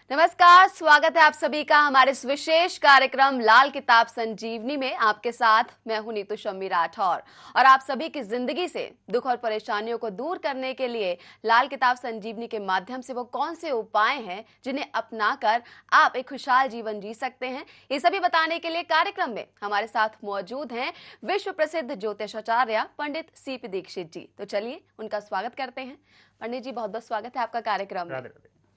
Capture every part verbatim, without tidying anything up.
नमस्कार, स्वागत है आप सभी का हमारे इस विशेष कार्यक्रम लाल किताब संजीवनी में। आपके साथ मैं हूं नीतू शम्मी राठौर और आप सभी की जिंदगी से दुख और परेशानियों को दूर करने के लिए लाल किताब संजीवनी के माध्यम से वो कौन से उपाय हैं जिन्हें अपनाकर आप एक खुशहाल जीवन जी सकते हैं, ये सभी बताने के लिए कार्यक्रम में हमारे साथ मौजूद हैं विश्व प्रसिद्ध ज्योतिषाचार्य पंडित सीपी दीक्षित जी। तो चलिए उनका स्वागत करते हैं। पंडित जी, बहुत बहुत स्वागत है आपका कार्यक्रम में।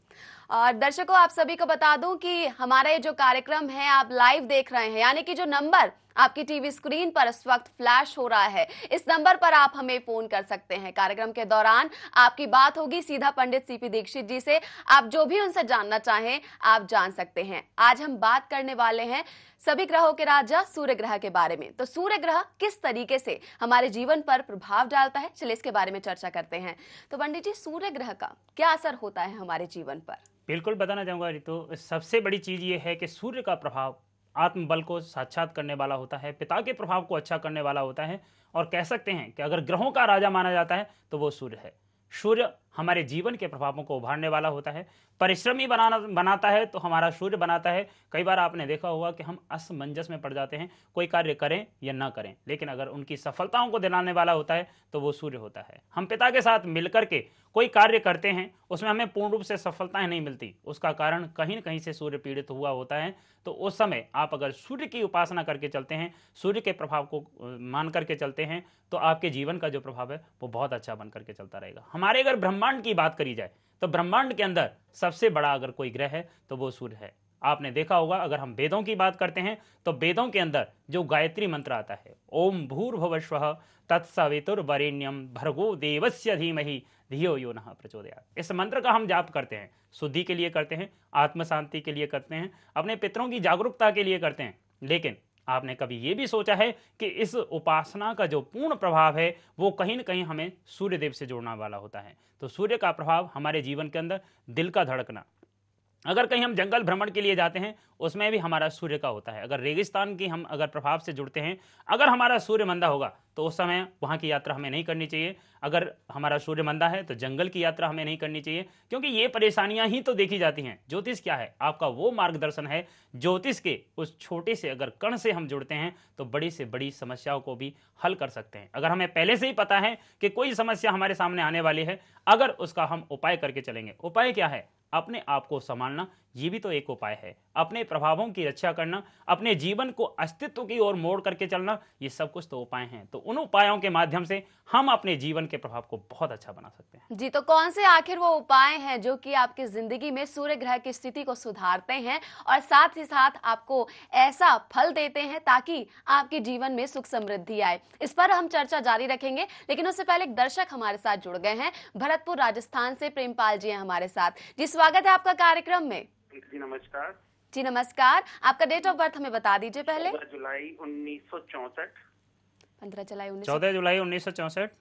और दर्शकों, आप सभी को बता दूं कि हमारा ये जो कार्यक्रम है आप लाइव देख रहे हैं, यानी कि जो नंबर आपकी टीवी स्क्रीन पर इस वक्त फ्लैश हो रहा है, इस नंबर पर आप हमें फोन कर सकते हैं। कार्यक्रम के दौरान आपकी बात होगी सीधा पंडित सीपी दीक्षित जी से। आप जो भी उनसे जानना चाहें आप जान सकते हैं। आज हम बात करने वाले हैं सभी ग्रहों के राजा सूर्य ग्रह के बारे में। तो सूर्य ग्रह किस तरीके से हमारे जीवन पर प्रभाव डालता है, चलिए इसके बारे में चर्चा करते हैं। तो पंडित जी, सूर्य ग्रह का क्या असर होता है हमारे जीवन पर? बिल्कुल बताना चाहूँगा रितु। सबसे बड़ी चीज़ ये है कि सूर्य का प्रभाव आत्मबल को साक्षात करने वाला होता है, पिता के प्रभाव को अच्छा करने वाला होता है। और कह सकते हैं कि अगर ग्रहों का राजा माना जाता है तो वो सूर्य है। सूर्य हमारे जीवन के प्रभावों को उभारने वाला होता है, परिश्रमी बनाना बनाता है तो हमारा सूर्य बनाता है। कई बार आपने देखा होगा कि हम असमंजस में पड़ जाते हैं, कोई कार्य करें या ना करें, लेकिन अगर उनकी सफलताओं को दिलाने वाला होता है तो वो सूर्य होता है। हम पिता के साथ मिलकर के कोई कार्य करते हैं, उसमें हमें पूर्ण रूप से सफलताएं नहीं मिलती, उसका कारण कहीं न कहीं से सूर्य पीड़ित हुआ होता है। तो उस समय आप अगर सूर्य की उपासना करके चलते हैं, सूर्य के प्रभाव को मान करके चलते हैं, तो आपके जीवन का जो प्रभाव है वो बहुत अच्छा बन करके चलता रहेगा। हमारे अगर ब्रह्मांड की बात करी जाए तो ब्रह्मांड के अंदर सबसे बड़ा अगर कोई ग्रह है तो वो सूर्य है। आपने देखा होगा, अगर हम वेदों की बात करते हैं तो वेदों के अंदर जो गायत्री मंत्र आता है, ओम भूर्भुवस्वः तत्सवितुर्वरेण्यम भर्गो देवस्य धीमहि धियो यो नः प्रचोदयात्, इस मंत्र का हम जाप करते हैं, शुद्धि के लिए करते हैं, आत्म शांति के लिए करते हैं, अपने पितरों की जागरूकता के लिए करते हैं। लेकिन आपने कभी ये भी सोचा है कि इस उपासना का जो पूर्ण प्रभाव है वो कहीं न कहीं हमें सूर्य देव से जोड़ने वाला होता है। तो सूर्य का प्रभाव हमारे जीवन के अंदर दिल का धड़कना, अगर कहीं हम जंगल भ्रमण के लिए जाते हैं उसमें भी हमारा सूर्य का होता है। अगर रेगिस्तान की हम अगर प्रभाव से जुड़ते हैं, अगर हमारा सूर्य मंदा होगा तो उस समय वहाँ की यात्रा हमें नहीं करनी चाहिए। अगर हमारा सूर्य मंदा है तो जंगल की यात्रा हमें नहीं करनी चाहिए, क्योंकि ये परेशानियां ही तो देखी जाती हैं। ज्योतिष क्या है? आपका वो मार्गदर्शन है। ज्योतिष के उस छोटे से अगर कण से हम जुड़ते हैं तो बड़ी से बड़ी समस्याओं को भी हल कर सकते हैं। अगर हमें पहले से ही पता है कि कोई समस्या हमारे सामने आने वाली है, अगर उसका हम उपाय करके चलेंगे। उपाय क्या है? अपने आप को संभालना, ये भी तो एक उपाय है। अपने प्रभावों की रक्षा करना, अपने जीवन को अस्तित्व की ओर मोड़ करके चलना, ये सब कुछ तो उपाय हैं। तो उन उपायों के माध्यम से हम अपने जीवन के प्रभाव को बहुत अच्छा बना सकते हैं। जी, तो कौन से आखिर वो उपाय हैं जो कि आपकी जिंदगी में सूर्य ग्रह की स्थिति को सुधारते हैं और साथ ही साथ आपको ऐसा फल देते हैं ताकि आपके जीवन में सुख समृद्धि आए? इस पर हम चर्चा जारी रखेंगे, लेकिन उससे पहले एक दर्शक हमारे साथ जुड़ गए हैं। भरतपुर राजस्थान से प्रेमपाल जी हैं हमारे साथ। जी, स्वागत है आपका कार्यक्रम में। जी नमस्कार। जी नमस्कार, आपका डेट ऑफ बर्थ हमें बता दीजिए पहले। चौदह जुलाई उन्नीस सौ चौसठ। पंद्रह जुलाई उन्नीस चौदह जुलाई उन्नीस सौ चौसठ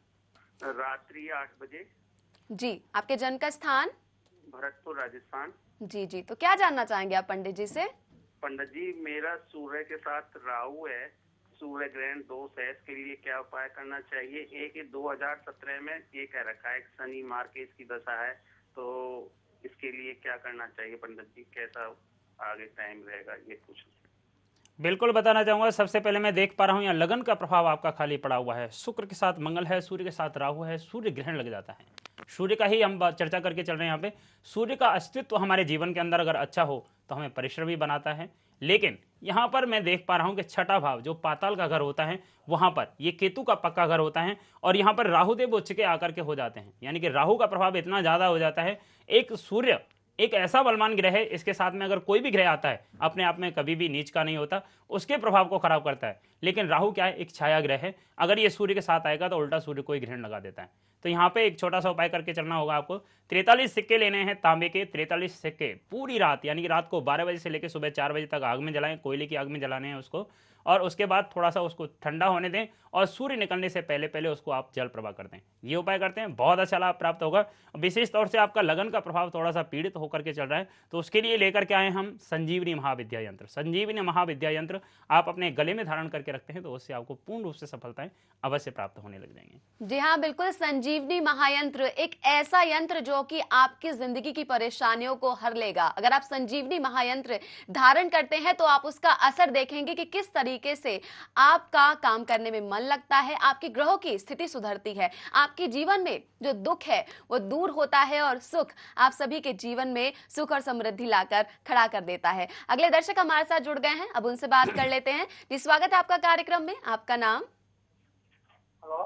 रात्रि आठ बजे। जी, आपके जन्म का स्थान? भरतपुर राजस्थान। जी जी, तो क्या जानना चाहेंगे आप पंडित जी से? पंडित जी, मेरा सूर्य के साथ राहु है, सूर्य ग्रहण दोष है, इसके लिए क्या उपाय करना चाहिए? एक दो हजार सत्रह में ये कह रखा है शनि मार के इसकी दशा है, तो इसके लिए क्या करना चाहिए पंडित जी? कैसा आगे टाइम रहेगा, ये पूछ। बिल्कुल बताना चाहूँगा। सबसे पहले मैं देख पा रहा हूँ यहाँ लगन का प्रभाव आपका खाली पड़ा हुआ है। शुक्र के साथ मंगल है, सूर्य के साथ राहु है, सूर्य ग्रहण लग जाता है। सूर्य का ही हम चर्चा करके चल रहे हैं यहाँ पे। सूर्य का अस्तित्व हमारे जीवन के अंदर अगर अच्छा हो तो हमें परिश्रमी बनाता है। लेकिन यहाँ पर मैं देख पा रहा हूँ कि छठा भाव जो पाताल का घर होता है, वहाँ पर ये केतु का पक्का घर होता है और यहाँ पर राहुदेव उच्च के आकर के हो जाते हैं, यानी कि राहु का प्रभाव इतना ज़्यादा हो जाता है। एक सूर्य एक ऐसा बलवान ग्रह है, इसके साथ में अगर कोई भी ग्रह आता है अपने आप में कभी भी नीच का नहीं होता, उसके प्रभाव को खराब करता है। लेकिन राहु क्या है? एक छाया ग्रह है, अगर ये सूर्य के साथ आएगा तो उल्टा सूर्य को ही ग्रहण लगा देता है। तो यहाँ पे एक छोटा सा उपाय करके चलना होगा आपको। तैंतालीस सिक्के लेने हैं तांबे के, तैंतालीस सिक्के पूरी रात, यानी कि रात को बारह बजे से लेकर सुबह चार बजे तक आग में जलाएं, कोयले की आग में जलाने हैं उसको, और उसके बाद थोड़ा सा उसको ठंडा होने दें और सूर्य निकलने से पहले पहले उसको आप जल प्रवाह कर दें। ये उपाय करते हैं, बहुत अच्छा लाभ प्राप्त होगा। विशेष तौर से आपका लगन का प्रभाव थोड़ा सा पीड़ित होकर के चल रहा है, तो उसके लिए लेकर के आए हम संजीवनी महाविद्या यंत्र। संजीवनी महाविद्या यंत्र आप अपने गले में धारण करके करके रखते हैं तो उससे आपको पूर्ण रूप से सफलताएं अवश्य प्राप्त होने लग जाएंगी। जी हाँ, बिल्कुल। संजीवनी महायंत्र एक ऐसा यंत्र जो कि आपकी जिंदगी की परेशानियों को हर लेगा। अगर आप संजीवनी महायंत्र धारण करते हैं तो आप उसका असर देखेंगे कि किस तरीके से आपका काम करने में मन लगता है, आपकी ग्रहों की स्थिति सुधरती है, आपके जीवन में जो दुख है वो दूर होता है और सुख आप सभी के जीवन में सुख और समृद्धि लाकर खड़ा कर देता है। अगले दर्शक हमारे साथ जुड़ गए हैं, अब उनसे बात कर लेते हैं। जी, स्वागत है आपका कार्यक्रम में। आपका नाम? हेलो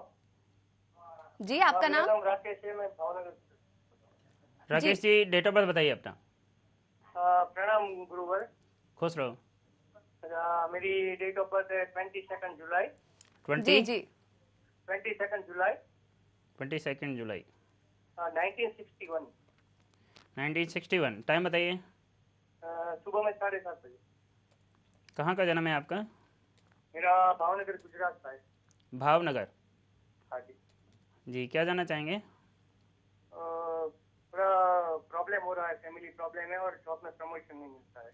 जी, आपका नाम? नाम राकेश है, मैं Bhavnagar. Rakesh ji, date of birth बताइए अपना। अ, प्रणाम गुरुवर। खुश रहो। अ, मेरी डेट ऑफ बर्थ है ट्वेंटी सेकंड जुलाई। जी ट्वेंटी जी twenty second July twenty second July nineteen sixty one. Nineteen sixty one. Time बताइए। सुबह में साढ़े सात बजे। कहाँ का जन्म है आपका? मेरा भावनगर गुजरात का है। भावनगर। हाँ जी। जी, क्या जानना चाहेंगे? अ, थोड़ा प्रॉब्लम हो रहा है, फैमिली प्रॉब्लम है और जॉब में प्रमोशन नहीं मिलता है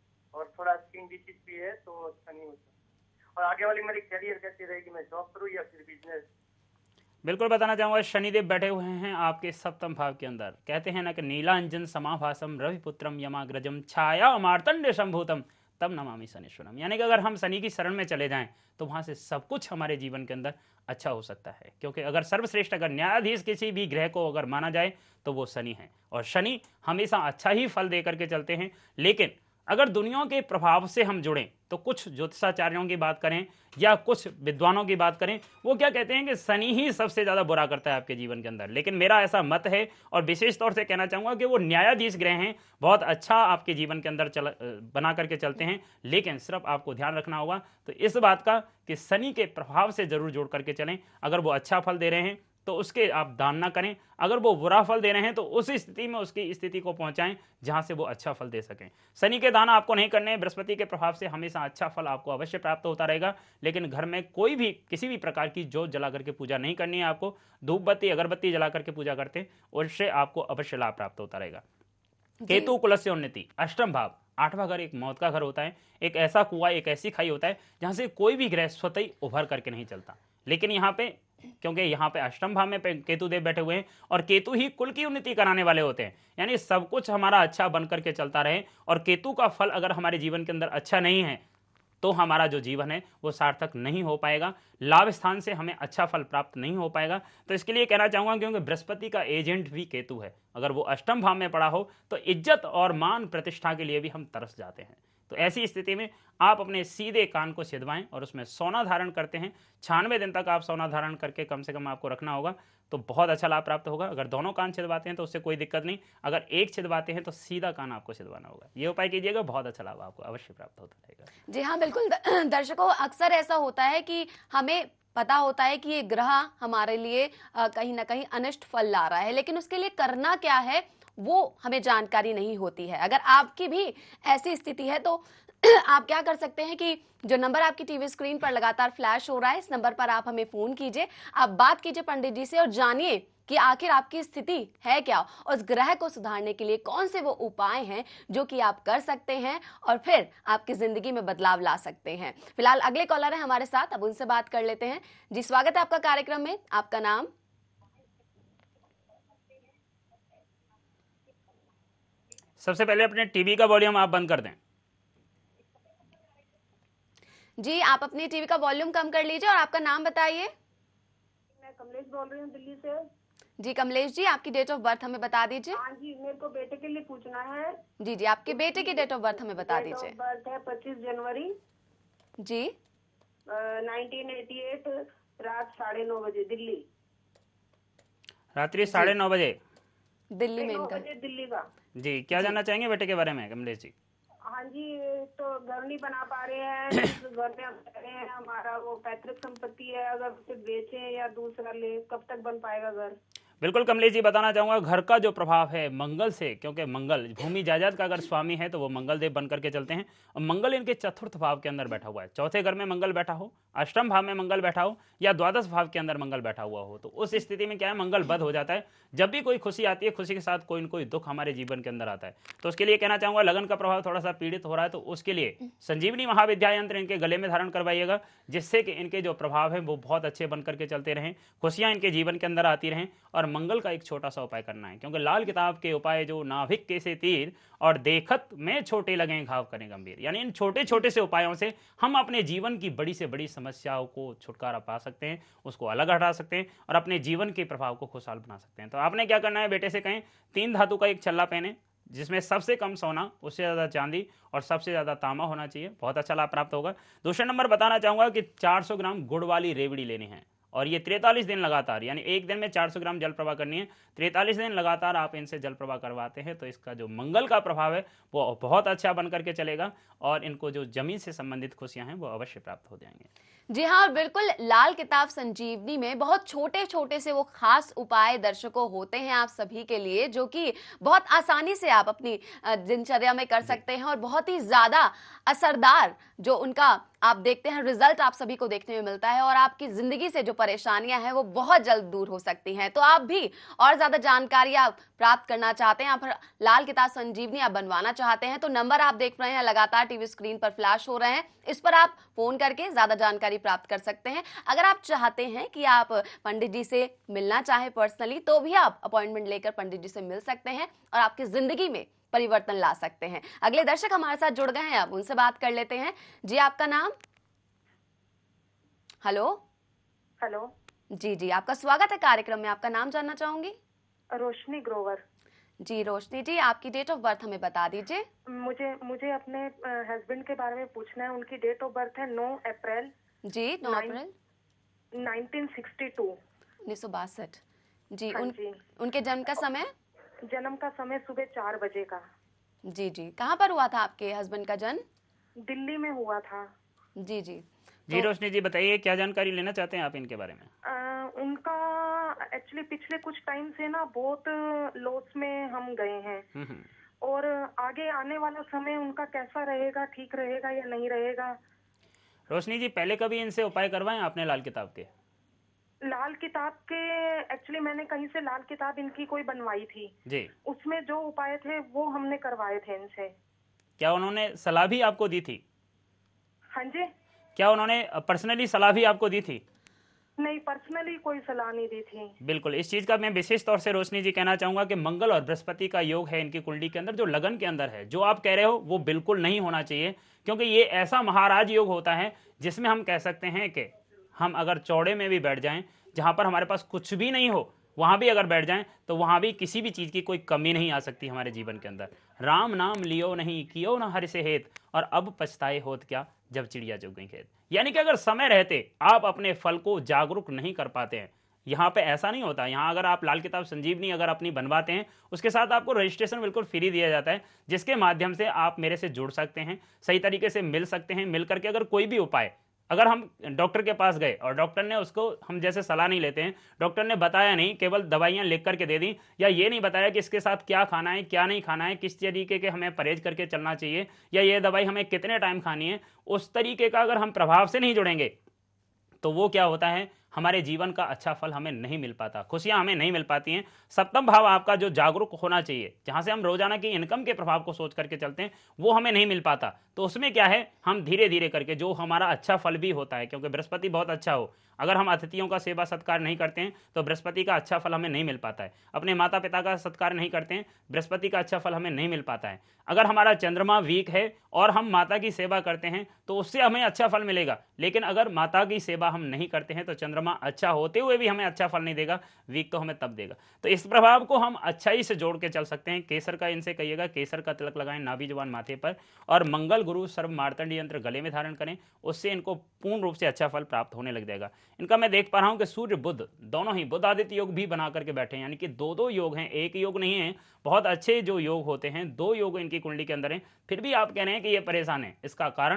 और थोड़ा स्किन डिसीज भी है तो अच्छा नहीं होता। और आगे वाली मेरी करियर कैसी रहेगी, मैं जॉब करूँ या फिर बिजनेस? बिल्कुल बताना चाहूंगा, शनिदेव बैठे हुए हैं आपके सप्तम भाव के अंदर। कहते हैं ना कि नीलांजन समाभासम रविपुत्रम यमाग्रजम छाया मार्तंड संभूतम तब नमामि शनिश्वरम। यानी कि अगर हम शनि की शरण में चले जाएं तो वहां से सब कुछ हमारे जीवन के अंदर अच्छा हो सकता है, क्योंकि अगर सर्वश्रेष्ठ अगर न्यायाधीश किसी भी ग्रह को अगर माना जाए तो वो शनि है, और शनि हमेशा अच्छा ही फल दे करके चलते हैं। लेकिन अगर दुनिया के प्रभाव से हम जुड़ें तो कुछ ज्योतिषाचार्यों की बात करें या कुछ विद्वानों की बात करें, वो क्या कहते हैं कि शनि ही सबसे ज्यादा बुरा करता है आपके जीवन के अंदर। लेकिन मेरा ऐसा मत है और विशेष तौर से कहना चाहूंगा कि वो न्यायाधीश ग्रह हैं, बहुत अच्छा आपके जीवन के अंदर चल बना करके चलते हैं। लेकिन सिर्फ आपको ध्यान रखना होगा तो इस बात का कि शनि के प्रभाव से जरूर जोड़ करके चलें। अगर वो अच्छा फल दे रहे हैं तो उसके आप दान ना करें, अगर वो बुरा फल दे रहे हैं तो उस स्थिति में उसकी स्थिति को पहुंचाएं जहां से वो अच्छा फल दे सकें। शनि के दान आपको नहीं करने, बृहस्पति के प्रभाव से हमेशा अच्छा फल आपको अवश्य प्राप्त होता रहेगा। लेकिन घर में कोई भी किसी भी प्रकार की जोत जला करके पूजा नहीं करनी है आपको। धूप बत्ती अगरबत्ती जला करके पूजा करते उससे आपको अवश्य लाभ प्राप्त होता रहेगा। केतु कुलस्य उन्नति, अष्टम भाव। आठवां घर एक मौत का घर होता है, एक ऐसा कुआं, एक ऐसी खाई होता है जहां से कोई भी ग्रह स्वतः ही उभर करके नहीं चलता। लेकिन यहाँ पे क्योंकि यहाँ पे अष्टम भाव में केतु देव बैठे हुए हैं और केतु ही कुल की उन्नति कराने वाले होते हैं, यानी सब कुछ हमारा अच्छा बन करके चलता रहे। और केतु का फल अगर हमारे जीवन के अंदर अच्छा नहीं है तो हमारा जो जीवन है वो सार्थक नहीं हो पाएगा, लाभ स्थान से हमें अच्छा फल प्राप्त नहीं हो पाएगा। तो इसके लिए कहना चाहूंगा, क्योंकि बृहस्पति का एजेंट भी केतु है, अगर वो अष्टम भाव में पड़ा हो तो इज्जत और मान प्रतिष्ठा के लिए भी हम तरस जाते हैं। तो ऐसी स्थिति में आप अपने सीधे कान को छिदवाएं और उसमें सोना धारण करते हैं। छियानवे दिन तक आप सोना धारण करके कम से कम आपको रखना होगा, तो बहुत अच्छा लाभ प्राप्त होगा। अगर दोनों कान छिदवाते हैं तो उससे कोई दिक्कत नहीं, अगर एक छिदवाते हैं तो सीधा कान आपको छिदवाना होगा। ये उपाय कीजिएगा, बहुत अच्छा लाभ आपको अवश्य प्राप्त होता रहेगा। जी हाँ, बिल्कुल। दर्शकों, अक्सर ऐसा होता है कि हमें पता होता है कि ये ग्रह हमारे लिए कहीं ना कहीं अनिष्ट फल ला रहा है, लेकिन उसके लिए करना क्या है वो हमें जानकारी नहीं होती है। अगर आपकी भी ऐसी स्थिति है तो आप क्या कर सकते हैं कि जो नंबर आपकी टीवी स्क्रीन पर लगातार फ्लैश हो रहा है, इस नंबर पर आप हमें फोन कीजिए, आप बात कीजिए पंडित जी से और जानिए कि आखिर आपकी स्थिति है क्या, और उस ग्रह को सुधारने के लिए कौन से वो उपाय हैं जो कि आप कर सकते हैं और फिर आपकी जिंदगी में बदलाव ला सकते हैं। फिलहाल अगले कॉलर है हमारे साथ, अब उनसे बात कर लेते हैं। जी, स्वागत है आपका कार्यक्रम में। आपका नाम? सबसे पहले अपने टीवी का वॉल्यूम आप बंद कर दें। जी, आप अपनी टीवी का वॉल्यूम कम कर लीजिए और आपका नाम बताइए। मैं कमलेश बोल रही हूँ दिल्ली से। जी कमलेश जी, आपकी डेट ऑफ बर्थ हमें बता दीजिए। हाँ जी, मेरे को बेटे के लिए पूछना है। जी जी, आपके बेटे की डेट ऑफ बर्थ हमें बता दीजिए। डेट ऑफ बर्थ है पच्चीस जनवरी जी नाइनटीन एटी एट, रात साढ़े नौ बजे, दिल्ली। रात्रि साढ़े नौ बजे दिल्ली में नौ इनका। बजे दिल्ली का। जी, क्या जानना चाहेंगे बेटे के बारे में कमलेश जी? हाँ जी, तो घर नहीं बना पा रहे हैं, जिस घर में हम रह रहे हैं हमारा वो पैतृक संपत्ति है, अगर उसे बेचें या दूसरा ले, कब तक बन पाएगा घर? बिल्कुल कमलेश जी, बताना चाहूंगा घर का जो प्रभाव है मंगल से, क्योंकि मंगल भूमि जायदाद का अगर स्वामी है तो वो मंगल देव बन करके चलते हैं। और मंगल इनके चतुर्थ भाव के अंदर बैठा हुआ है। चौथे घर में मंगल बैठा हो, अष्टम भाव में मंगल बैठा हो, या द्वादश भाव के अंदर मंगल बैठा हुआ हो, तो उस स्थिति में क्या है, मंगल बद हो जाता है। जब भी कोई खुशी आती है, खुशी के साथ कोई न कोई दुख हमारे जीवन के अंदर आता है। तो उसके लिए कहना चाहूंगा, लगन का प्रभाव थोड़ा सा पीड़ित हो रहा है, तो उसके लिए संजीवनी महाविद्या यंत्र इनके गले में धारण करवाइएगा, जिससे कि इनके जो प्रभाव है वो बहुत अच्छे बन करके चलते रहें, खुशियां इनके जीवन के अंदर आती रहें। और मंगल का एक छोटा सा उपाय करना है, क्योंकि लाल किताब के उपाय जो नाभिक के से तीर और देखत में छोटे लगे घाव करें गंभीर, यानी इन छोटे छोटे से उपायों से हम अपने जीवन की बड़ी से बड़ी समस्याओं को छुटकारा पा सकते हैं, उसको अलग हटा सकते हैं और अपने जीवन के प्रभाव को खुशहाल बना सकते हैं। तो आपने क्या करना है, बेटे से कहें तीन धातु का एक छल्ला पहने, जिसमें सबसे कम सोना, उससे ज़्यादा चांदी और सबसे ज़्यादा तांबा होना चाहिए, बहुत अच्छा लाभ प्राप्त होगा। दूसरा नंबर बताना चाहूँगा कि चार सौ ग्राम गुड़ वाली रेवड़ी लेनी है, और ये तैंतालीस दिन लगातार, यानी एक दिन में चार सौ ग्राम जल प्रवाह करनी है। तैंतालीस दिन लगातार आप इनसे जल प्रवाह करवाते हैं तो इसका जो मंगल का प्रभाव है वो बहुत अच्छा बन करके चलेगा, और इनको जो जमीन से संबंधित खुशियां हैं वो अवश्य प्राप्त हो जाएंगे। जी हाँ, और बिल्कुल लाल किताब संजीवनी में बहुत छोटे छोटे से वो खास उपाय दर्शकों होते हैं आप सभी के लिए, जो कि बहुत आसानी से आप अपनी दिनचर्या में कर सकते हैं, और बहुत ही ज्यादा असरदार जो उनका आप देखते हैं रिजल्ट आप सभी को देखने में मिलता है, और आपकी जिंदगी से जो परेशानियां हैं वो बहुत जल्द दूर हो सकती हैं। तो आप भी और ज्यादा जानकारियां प्राप्त करना चाहते हैं, आप लाल किताब संजीवनी आप बनवाना चाहते हैं, तो नंबर आप देख रहे हैं लगातार टीवी स्क्रीन पर फ्लैश हो रहे हैं, इस पर आप फोन करके ज्यादा जानकारी प्राप्त कर सकते हैं। अगर आप चाहते हैं कि आप पंडित जी से मिलना चाहें पर्सनली, तो भी आप अपॉइंटमेंट लेकर पंडित जी से मिल सकते हैं और आपकी जिंदगी में परिवर्तन ला सकते हैं। अगले दर्शक हमारे साथ जुड़ गए हैं, अब उनसे बात कर लेते हैं। जी, आपका नाम? हेलो हेलो जी जी, आपका स्वागत है कार्यक्रम में, आपका नाम जानना चाहूंगी? रोशनी ग्रोवर। जी रोशनी जी, आपकी डेट ऑफ बर्थ हमें बता दीजिए। मुझे मुझे अपने हस्बैंड के बारे में पूछना है। उनकी डेट ऑफ बर्थ है नौ अप्रैल जी, नौ अप्रैल नाइनटीन सिक्सटी टू, उन्नीस सौ बासठ। जी, हाँ उन, जी। उनके जन्म का समय? जन्म का समय सुबह चार बजे का। जी जी, कहाँ पर हुआ था आपके हस्बैंड का जन्म? दिल्ली में हुआ था। जी जी जी रोशनी जी, बताइए क्या जानकारी लेना चाहते हैं आप इनके बारे में? आ, उनका एक्चुअली पिछले कुछ टाइम से ना बहुत लॉस में हम गए हैं, और आगे आने वाला समय उनका कैसा रहेगा, ठीक रहेगा या नहीं रहेगा? रोशनी जी, पहले कभी इनसे उपाय करवाए आपने लाल किताब के? लाल किताब के एक्चुअली मैंने कहीं से लाल किताब इनकी कोई बनवाई थी जी, उसमें जो उपाय थे वो हमने करवाए थे इनसे। क्या उन्होंने सलाह भी आपको दी थी? हाँ जी। क्या उन्होंने पर्सनली सलाह भी आपको दी थी? नहीं, पर्सनली कोई सलाह नहीं दी थी। बिल्कुल, इस चीज का मैं विशेष तौर से रोशनी जी कहना चाहूंगा कि मंगल और बृहस्पति का योग है इनकी कुंडली के अंदर, जो लगन के अंदर है। जो आप कह रहे हो वो बिल्कुल नहीं होना चाहिए, क्योंकि ये ऐसा महाराज योग होता है जिसमें हम कह सकते हैं कि हम अगर चौड़े में भी बैठ जाएं, जहां पर हमारे पास कुछ भी नहीं हो, वहां भी अगर बैठ जाएं तो वहां भी किसी भी चीज की कोई कमी नहीं आ सकती हमारे जीवन के अंदर। राम नाम लियो नहीं, कियो न हरि से हेत, और अब पछताए होत क्या, जब चिड़िया चुग गई खेत। यानी कि अगर समय रहते आप अपने फल को जागरूक नहीं कर पाते हैं, यहाँ पे ऐसा नहीं होता। यहाँ अगर आप लाल किताब संजीवनी अगर अपनी बनवाते हैं, उसके साथ आपको रजिस्ट्रेशन बिल्कुल फ्री दिया जाता है, जिसके माध्यम से आप मेरे से जुड़ सकते हैं, सही तरीके से मिल सकते हैं। मिल करके अगर कोई भी उपाय, अगर हम डॉक्टर के पास गए और डॉक्टर ने उसको, हम जैसे सलाह नहीं लेते हैं, डॉक्टर ने बताया नहीं, केवल दवाइयां लिख करके दे दी, या ये नहीं बताया कि इसके साथ क्या खाना है क्या नहीं खाना है, किस तरीके के हमें परहेज करके चलना चाहिए, या ये दवाई हमें कितने टाइम खानी है, उस तरीके का अगर हम प्रभाव से नहीं जुड़ेंगे तो वो क्या होता है, हमारे जीवन का अच्छा फल हमें नहीं मिल पाता, खुशियां हमें नहीं मिल पाती हैं। सप्तम भाव आपका जो जागरूक होना चाहिए, जहां से हम रोजाना की इनकम के प्रभाव को सोच करके चलते हैं, वो हमें नहीं मिल पाता। तो उसमें क्या है, हम धीरे धीरे करके जो हमारा अच्छा फल भी होता है, क्योंकि बृहस्पति बहुत अच्छा हो, अगर हम अतिथियों का सेवा सत्कार नहीं करते हैं तो बृहस्पति का अच्छा फल हमें नहीं मिल पाता है। अपने माता पिता का सत्कार नहीं करते हैं, बृहस्पति का अच्छा फल हमें नहीं मिल पाता है। अगर हमारा चंद्रमा वीक है और हम माता की सेवा करते हैं तो उससे हमें अच्छा फल मिलेगा, लेकिन अगर माता की सेवा हम नहीं करते हैं तो चंद्रमा अच्छा होते हुए भी हमें अच्छा फल नहीं देगा, वीक तो हमें तब देगा। तो इस प्रभाव को हम अच्छाई से जोड़ के चल सकते हैं। केसर का इनसे कहिएगा, केसर का तिलक लगाएं नाभि जुबान माथे पर, और मंगल गुरु सर्व मार्तंड यंत्र गले में धारण करें, उससे इनको पूर्ण रूप से अच्छा फल प्राप्त होने लग जाएगा। इनका मैं देख पा रहा हूं कि सूर्य बुध दोनों ही बुध आदित्य योग भी बना करके बैठे हैं, यानी कि दो दो योग हैं, एक योग नहीं है। बहुत अच्छे जो योग होते हैं, दो योग इनकी कुंडली के अंदर हैं, फिर भी आप कह रहे हैं कि ये परेशान है। इसका कारण क्या है,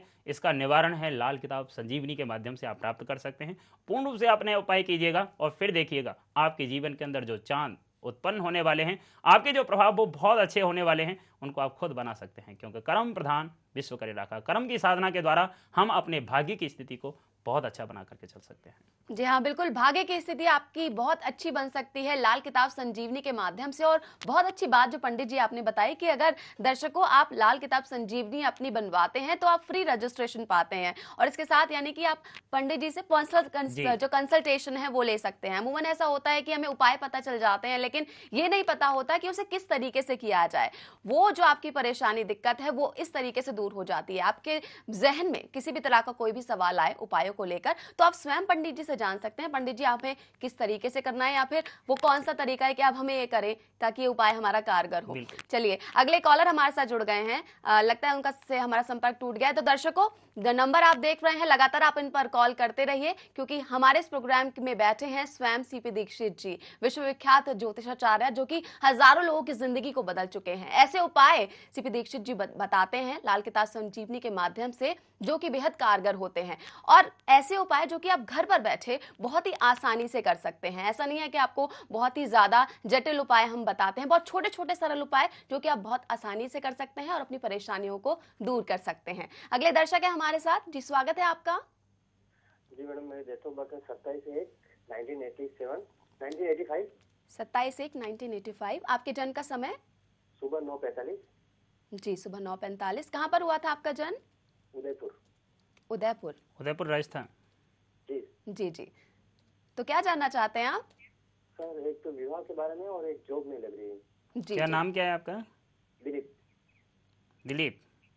है, इसका निवारण है लाल किताब संजीवनी के माध्यम से आप प्राप्त कर सकते हैं। पूर्ण रूप से अपने उपाय कीजिएगा और फिर देखिएगा आपके जीवन के अंदर जो चांद उत्पन्न होने वाले हैं, आपके जो प्रभाव वो बहुत अच्छे होने वाले हैं, उनको आप खुद बना सकते हैं। क्योंकि कर्म प्रधान विश्व करे राखा, कर्म की साधना के द्वारा हम अपने भाग्य की स्थिति को बहुत अच्छा बना करके चल सकते हैं। जी हाँ, बिल्कुल, भाग्य की स्थिति आपकी बहुत अच्छी बन सकती है लाल किताब संजीवनी के माध्यम से। और बहुत अच्छी बात जो पंडित जी आपने बताई कि अगर दर्शकों आप लाल किताब संजीवनी अपनी बनवाते हैं तो आप फ्री रजिस्ट्रेशन पाते हैं, और इसके साथ यानी कि आप पंडित जी से पर्सनल जो कंसल्टेशन है वो ले सकते हैं। अमूमन ऐसा होता है कि हमें उपाय पता चल जाते हैं, लेकिन ये नहीं पता होता कि उसे किस तरीके से किया जाए। वो जो आपकी परेशानी दिक्कत है वो इस तरीके से दूर हो जाती है। आपके जहन में किसी भी तरह का कोई भी सवाल आए उपायों को लेकर, तो आप स्वयं पंडित जी से जान सकते हैं पंडित जी हमें किस तरीके से करना है, या फिर वो कौन सा तरीका है कि आप हमें ये करें ताकि ये उपाय हमारा कारगर हो। चलिए, अगले कॉलर हमारे साथ जुड़ गए हैं, आ, लगता है उनका से हमारा संपर्क टूट गया है। तो दर्शकों, नंबर आप देख रहे हैं, लगातार आप इन पर कॉल करते रहिए, क्योंकि हमारे इस प्रोग्राम में बैठे हैं स्वयं सीपी दीक्षित जी, विश्वविख्यात ज्योतिषाचार्य, जो कि हजारों लोगों की जिंदगी को बदल चुके हैं। ऐसे उपाय सीपी दीक्षित जी बताते हैं लाल किताब संजीवनी के माध्यम से, जो कि बेहद कारगर होते हैं, और ऐसे उपाय जो कि आप घर पर बैठे बहुत ही आसानी से कर सकते हैं। ऐसा नहीं है कि आपको बहुत ही ज्यादा जटिल उपाय हम बताते हैं, बहुत छोटे छोटे सरल उपाय जो कि आप बहुत आसानी से कर सकते हैं और अपनी परेशानियों को दूर कर सकते हैं। अगले दर्शक है हमारे साथ जी, स्वागत है आपका। जी मैडम, मेरी डेट ऑफ बर्थ है सत्ताईस एक nineteen eighty seven nineteen eighty five. सत्ताईस एक नाइनटीन एटी फाइव। आपके जन्म का समय? सुबह नौ पैंतालीस। जी, सुबह नौ पैंतालीस। कहाँ पर हुआ था आपका जन्म? उदयपुर। उदयपुर उदयपुर राजस्थान। जी जी जी। तो क्या जानना चाहते हैं आप? सर, एक तो विवाह के बारे में और एक जॉब नहीं लग रही है। जी, क्या जी। नाम क्या है आपका? दिलीप। दिलीप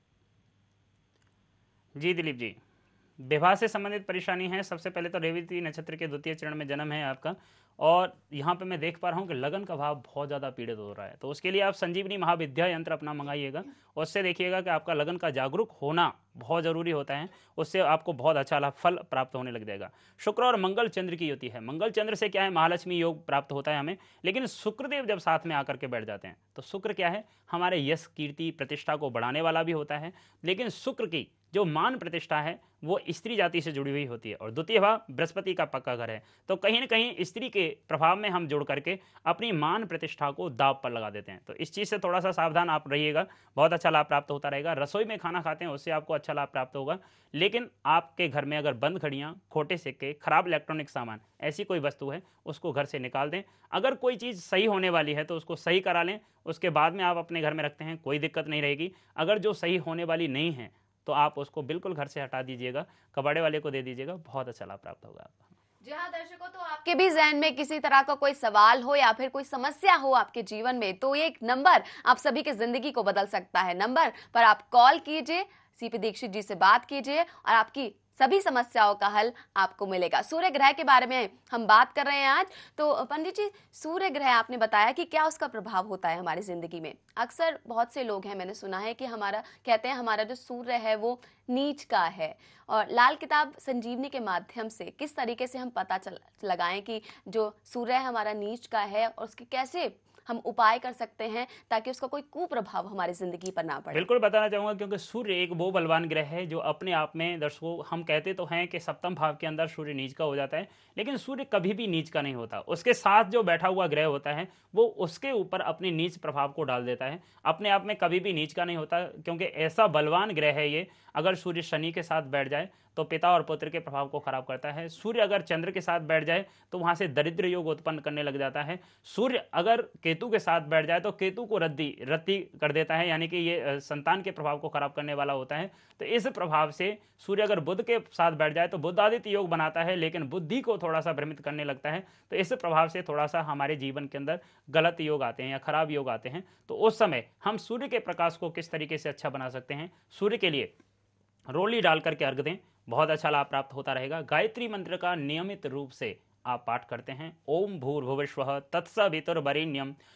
जी। दिलीप जी, विवाह से संबंधित परेशानी है। सबसे पहले तो रेवती नक्षत्र के द्वितीय चरण में जन्म है आपका, और यहाँ पे मैं देख पा रहा हूँ कि लगन का भाव बहुत ज़्यादा पीड़ित हो रहा है। तो उसके लिए आप संजीवनी महाविद्या यंत्र अपना मंगाइएगा, उससे देखिएगा कि आपका लगन का जागरूक होना बहुत ज़रूरी होता है, उससे आपको बहुत अच्छा लाभ फल प्राप्त होने लग जाएगा। शुक्र और मंगल चंद्र की युति है। मंगल चंद्र से क्या है, महालक्ष्मी योग प्राप्त होता है हमें, लेकिन शुक्रदेव जब साथ में आकर के बैठ जाते हैं तो शुक्र क्या है, हमारे यश कीर्ति प्रतिष्ठा को बढ़ाने वाला भी होता है। लेकिन शुक्र की जो मान प्रतिष्ठा है वो स्त्री जाति से जुड़ी हुई होती है, और द्वितीय भाव बृहस्पति का पक्का घर है। तो कहीं ना कहीं स्त्री के प्रभाव में हम जुड़ करके अपनी मान प्रतिष्ठा को दांव पर लगा देते हैं। तो इस चीज़ से थोड़ा सा सावधान आप रहिएगा, बहुत अच्छा लाभ प्राप्त होता रहेगा। रसोई में खाना खाते हैं उससे आपको अच्छा लाभ प्राप्त होगा, लेकिन आपके घर में अगर बंद घड़ियाँ, खोटे सिक्के, खराब इलेक्ट्रॉनिक सामान, ऐसी कोई वस्तु है उसको घर से निकाल दें। अगर कोई चीज़ सही होने वाली है तो उसको सही करा लें, उसके बाद में आप अपने घर में रखते हैं, कोई दिक्कत नहीं रहेगी। अगर जो सही होने वाली नहीं है तो आप उसको बिल्कुल घर से हटा दीजिएगा, कबाड़े वाले को दे दीजिएगा, बहुत अच्छा लाभ प्राप्त होगा आपका। जी हाँ दर्शकों, तो आपके भी जहन में किसी तरह का कोई सवाल हो या फिर कोई समस्या हो आपके जीवन में, तो ये एक नंबर आप सभी की जिंदगी को बदल सकता है। नंबर पर आप कॉल कीजिए, सीपी दीक्षित जी से बात कीजिए और आपकी सभी समस्याओं का हल आपको मिलेगा। सूर्य ग्रह के बारे में हम बात कर रहे हैं आज। तो पंडित जी, सूर्य ग्रह आपने बताया कि क्या उसका प्रभाव होता है हमारी जिंदगी में। अक्सर बहुत से लोग हैं, मैंने सुना है कि हमारा कहते हैं हमारा जो सूर्य है वो नीच का है, और लाल किताब संजीवनी के माध्यम से किस तरीके से हम पता चल लगाएं कि जो सूर्य हमारा नीच का है और उसकी कैसे हम उपाय कर सकते हैं ताकि उसका कोई कुप्रभाव हमारी जिंदगी पर ना पड़े। बिल्कुल बताना चाहूंगा, क्योंकि सूर्य एक वो बलवान ग्रह है जो अपने आप में, दर्शकों हम कहते तो हैं कि सप्तम भाव के अंदर सूर्य नीच का हो जाता है, लेकिन सूर्य कभी भी नीच का नहीं होता। उसके साथ जो बैठा हुआ ग्रह होता है वो उसके ऊपर अपने नीच प्रभाव को डाल देता है, अपने आप में कभी भी नीच का नहीं होता, क्योंकि ऐसा बलवान ग्रह है ये। अगर सूर्य शनि के साथ बैठ जाए तो पिता और पुत्र के प्रभाव को खराब करता है। सूर्य अगर चंद्र के साथ बैठ जाए तो वहां से दरिद्र योग उत्पन्न करने लग जाता है। सूर्य अगर केतु के साथ बैठ जाए तो केतु को रद्दी रत्ती कर देता है, यानी कि ये संतान के प्रभाव को खराब करने वाला होता है। तो इस प्रभाव से सूर्य अगर बुध के साथ बैठ जाए तो बुध आदित्य योग बनाता है, लेकिन बुद्धि को थोड़ा सा भ्रमित करने लगता है। तो इस प्रभाव से थोड़ा सा हमारे जीवन के अंदर गलत योग आते हैं या खराब योग आते हैं। तो उस समय हम सूर्य के प्रकाश को किस तरीके से अच्छा बना सकते हैं, सूर्य के लिए रोली डाल करके अर्घ दें, बहुत अच्छा लाभ प्राप्त होता रहेगा। गायत्री मंत्र का नियमित रूप से आप पाठ करते हैं, ओम भूर्भुवस्वः तत्सवितुर्वरेण्यं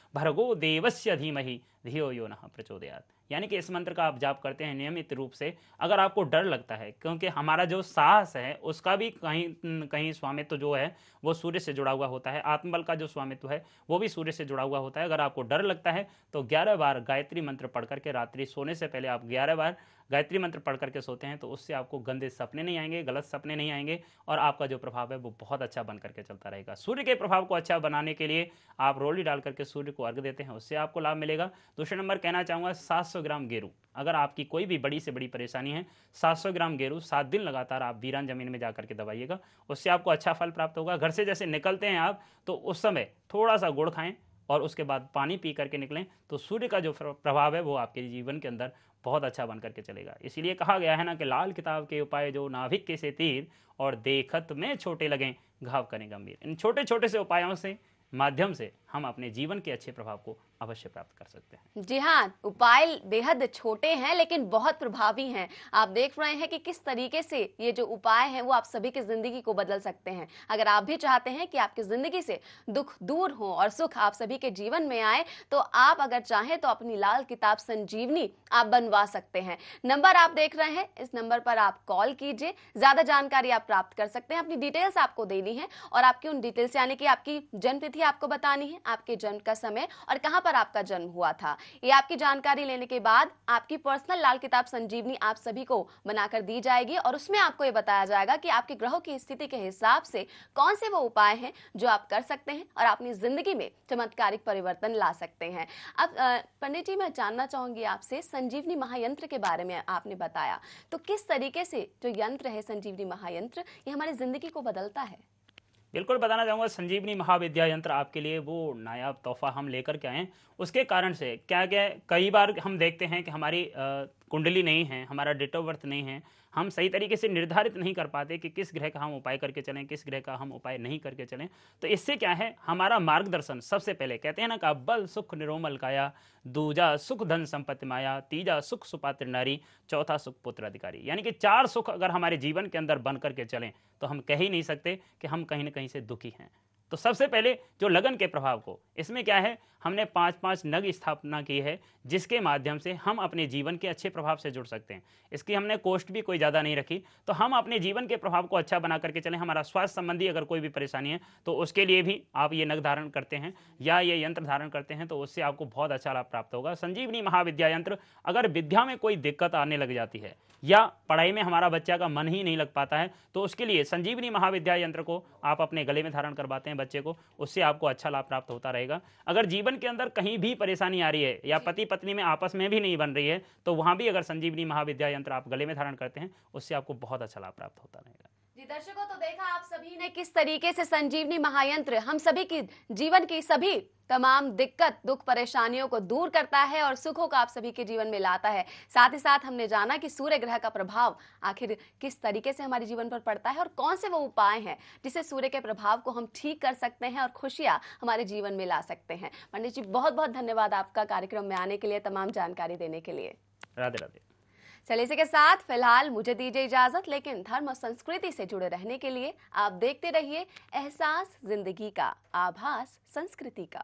भर्गो देवस्य धीमहि धियो यो नः प्रचोदयात्। यानी कि इस मंत्र का आप जाप करते हैं नियमित रूप से, अगर आपको डर लगता है, क्योंकि हमारा जो साहस है उसका भी कहीं कहीं स्वामित्व जो है वो सूर्य से जुड़ा हुआ होता है, आत्मबल का जो स्वामित्व है वो भी सूर्य से जुड़ा हुआ होता है। अगर आपको डर लगता है तो ग्यारह बार गायत्री मंत्र पढ़ करके रात्रि सोने से पहले आप ग्यारह बार गायत्री मंत्र पढ़ करके सोते हैं तो उससे आपको गंदे सपने नहीं आएंगे, गलत सपने नहीं आएंगे और आपका जो प्रभाव है वो बहुत अच्छा बन करके चलता रहेगा। सूर्य के प्रभाव को अच्छा बनाने के लिए आप रोली डाल करके सूर्य को अर्घ देते हैं, उससे आपको लाभ मिलेगा। दूसरा नंबर कहना चाहूँगा सात सौ ग्राम गेरू, अगर आपकी कोई भी बड़ी से बड़ी परेशानी है, सात सौ ग्राम गेरू सात दिन लगातार आप वीरान जमीन में जाकर के दबाइएगा, उससे आपको अच्छा फल प्राप्त होगा। घर से जैसे निकलते हैं आप तो उस समय थोड़ा सा गुड़ खाएं और उसके बाद पानी पी करके निकलें, तो सूर्य का जो प्रभाव है वो आपके जीवन के अंदर बहुत अच्छा बन करके चलेगा। इसीलिए कहा गया है ना कि लाल किताब के उपाय जो नाभिक के से तीर और देखत में छोटे लगें घाव करें गंभीर। इन छोटे छोटे से उपायों से माध्यम से हम अपने जीवन के अच्छे प्रभाव को अवश्य प्राप्त कर सकते हैं। जी हाँ, उपाय बेहद छोटे हैं लेकिन बहुत प्रभावी हैं। आप देख रहे हैं कि किस तरीके से ये जो उपाय हैं वो आप सभी की जिंदगी को बदल सकते हैं। अगर आप भी चाहते हैं कि आपकी जिंदगी से दुख दूर हो और सुख आप सभी के जीवन में आए तो आप अगर चाहें तो अपनी लाल किताब संजीवनी आप बनवा सकते हैं। नंबर आप देख रहे हैं, इस नंबर पर आप कॉल कीजिए, ज्यादा जानकारी आप प्राप्त कर सकते हैं। अपनी डिटेल्स आपको देनी है और आपकी उन डिटेल्स यानी कि आपकी जन्म तिथि आपको बतानी है, आपके जन्म का समय और कहां पर आपका जन्म हुआ था। ये आपकी जानकारी लेने के बाद आपकी पर्सनल लाल किताब संजीवनी आप सभी को बनाकर दी जाएगी और उसमें आपको ये बताया जाएगा कि आपके ग्रहों की स्थिति के हिसाब से कौन से वो उपाय हैं जो आप कर सकते हैं और अपनी जिंदगी में चमत्कारिक परिवर्तन ला सकते हैं। अब पंडित जी, मैं जानना चाहूंगी आपसे, संजीवनी महायंत्र के बारे में आपने बताया, तो किस तरीके से जो यंत्र है संजीवनी महायंत्र ये हमारी जिंदगी को बदलता है? बिल्कुल बताना चाहूँगा, संजीवनी महाविद्या यंत्र आपके लिए वो नायाब तोहफा हम लेकर के आए। उसके कारण से क्या क्या कई बार हम देखते हैं कि हमारी कुंडली नहीं है, हमारा डेट ऑफ बर्थ नहीं है, हम सही तरीके से निर्धारित नहीं कर पाते कि किस ग्रह का हम उपाय करके चलें, किस ग्रह का हम उपाय नहीं करके चलें। तो इससे क्या है, हमारा मार्गदर्शन सबसे पहले कहते हैं ना कि बल सुख निरोमल काया, दूजा सुख धन संपत्ति माया, तीजा सुख सुपात्र नारी, चौथा सुख पुत्र अधिकारी। यानी कि चार सुख अगर हमारे जीवन के अंदर बन करके चलें तो हम कह ही नहीं सकते कि हम कहीं ना कहीं से दुखी हैं। तो सबसे पहले जो लगन के प्रभाव को, इसमें क्या है, हमने पांच पांच नग स्थापना की है जिसके माध्यम से हम अपने जीवन के अच्छे प्रभाव से जुड़ सकते हैं। इसकी हमने कॉस्ट भी कोई ज़्यादा नहीं रखी, तो हम अपने जीवन के प्रभाव को अच्छा बना करके चलें। हमारा स्वास्थ्य संबंधी अगर कोई भी परेशानी है तो उसके लिए भी आप ये नग धारण करते हैं या ये यंत्र धारण करते हैं तो उससे आपको बहुत अच्छा लाभ प्राप्त होगा। संजीवनी महाविद्या यंत्र, अगर विद्या में कोई दिक्कत आने लग जाती है या पढ़ाई में हमारा बच्चा का मन ही नहीं लग पाता है तो उसके लिए संजीवनी महाविद्या यंत्र को आप अपने गले में धारण करवाते हैं बच्चे को, उससे आपको अच्छा लाभ प्राप्त होता रहेगा। अगर जीवन के अंदर कहीं भी परेशानी आ रही है या पति पत्नी में आपस में भी नहीं बन रही है तो वहां भी अगर संजीवनी महाविद्या यंत्र आप गले में धारण करते हैं उससे आपको बहुत अच्छा लाभ प्राप्त होता रहेगा। जी दर्शकों, तो देखा आप सभी ने किस तरीके से संजीवनी महायंत्र हम सभी की जीवन की सभी तमाम दिक्कत दुख परेशानियों को दूर करता है और सुखों को आप सभी के जीवन में लाता है। साथ ही साथ हमने जाना कि सूर्य ग्रह का प्रभाव आखिर किस तरीके से हमारे जीवन पर पड़ता है और कौन से वो उपाय हैं जिससे सूर्य के प्रभाव को हम ठीक कर सकते हैं और खुशियां हमारे जीवन में ला सकते हैं। पंडित जी, बहुत बहुत धन्यवाद आपका कार्यक्रम में आने के लिए, तमाम जानकारी देने के लिए। राधे राधे। चलिए, इसी के साथ फिलहाल मुझे दीजिए इजाजत, लेकिन धर्म और संस्कृति से जुड़े रहने के लिए आप देखते रहिए एहसास जिंदगी का, आभास संस्कृति का।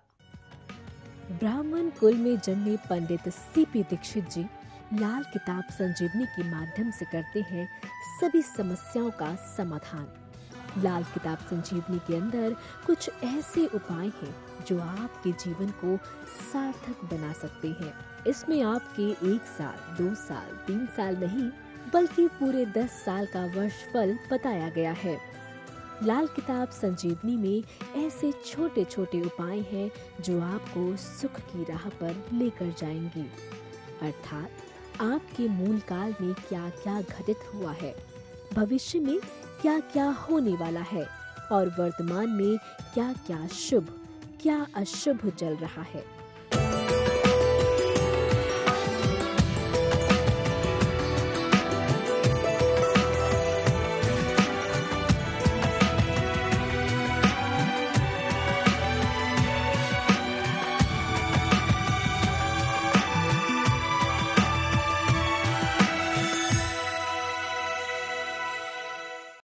ब्राह्मण कुल में जन्मे पंडित सीपी दीक्षित जी लाल किताब संजीवनी के माध्यम से करते हैं सभी समस्याओं का समाधान। लाल किताब संजीवनी के अंदर कुछ ऐसे उपाय हैं जो आपके जीवन को सार्थक बना सकते हैं। इसमें आपके एक साल, दो साल, तीन साल नहीं बल्कि पूरे दस साल का वर्षफल बताया गया है। लाल किताब संजीवनी में ऐसे छोटे छोटे उपाय हैं जो आपको सुख की राह पर लेकर जाएंगी, अर्थात आपके मूल काल में क्या क्या घटित हुआ है, भविष्य में क्या क्या होने वाला है और वर्तमान में क्या क्या शुभ क्या अशुभ चल रहा है।